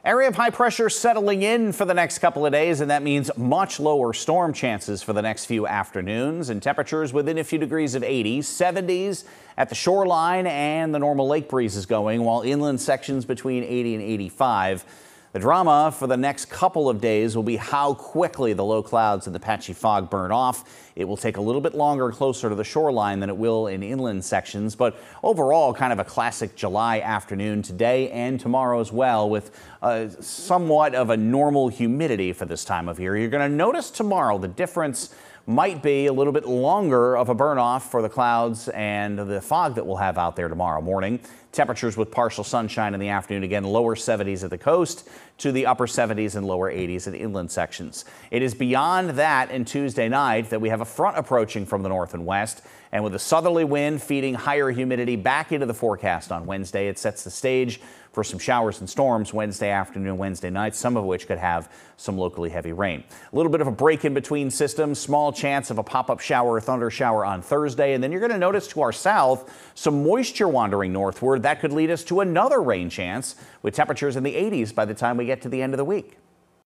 Area of high pressure settling in for the next couple of days, and that means much lower storm chances for the next few afternoons, and temperatures within a few degrees of 80s, 70s at the shoreline, and the normal lake breeze is going, while inland sections between 80 and 85. The drama for the next couple of days will be how quickly the low clouds and the patchy fog burn off. It will take a little bit longer closer to the shoreline than it will in inland sections, but overall kind of a classic July afternoon today and tomorrow as well, with somewhat of a normal humidity for this time of year. You're going to notice tomorrow the difference might be a little bit longer of a burn off for the clouds and the fog that we'll have out there tomorrow morning. Temperatures with partial sunshine in the afternoon, again lower 70s at the coast to the upper 70s and lower 80s in inland sections. It is beyond that in Tuesday night that we have a front approaching from the north and west, and with a southerly wind feeding higher humidity back into the forecast on Wednesday, it sets the stage for some showers and storms Wednesday afternoon and Wednesday night, some of which could have some locally heavy rain. A little bit of a break in between systems, small chance of a pop-up shower or thunder shower on Thursday, and then you're going to notice to our south some moisture wandering northward. That could lead us to another rain chance with temperatures in the 80s by the time we get to the end of the week.